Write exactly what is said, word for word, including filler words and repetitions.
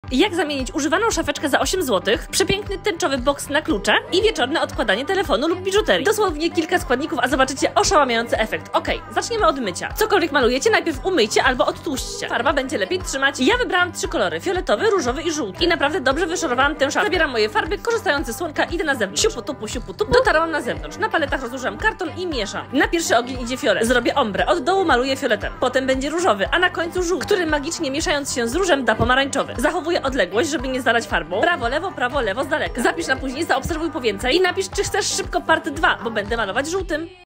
Jak zamienić używaną szafeczkę za osiem złotych, przepiękny tęczowy boks na klucze i wieczorne odkładanie telefonu lub biżuterii. Dosłownie kilka składników, a zobaczycie oszałamiający efekt. Okej, zaczniemy od mycia. Cokolwiek malujecie, najpierw umyjcie albo odtłuśćcie. Farba będzie lepiej trzymać. Ja wybrałam trzy kolory, fioletowy, różowy i żółty. I naprawdę dobrze wyszorowałam tę szafę. Zabieram moje farby, korzystając ze słonka, idę na zewnątrz. Siupu tupu, siupu tupu. Dotarłam na zewnątrz. Na paletach rozłożyłam karton i mieszam. Na pierwszy ogień idzie fiolet. Zrobię ombre. Od dołu maluję fioletem. Potem będzie różowy, a na końcu żółty, który magicznie mieszając się z różem da pomarańczowy. Zachowuję odległość, żeby nie zalać farbą. Prawo, lewo, prawo, lewo z daleka. Zapisz na później, zaobserwuj po więcej i napisz, czy chcesz szybko part dwa, bo będę malować żółtym.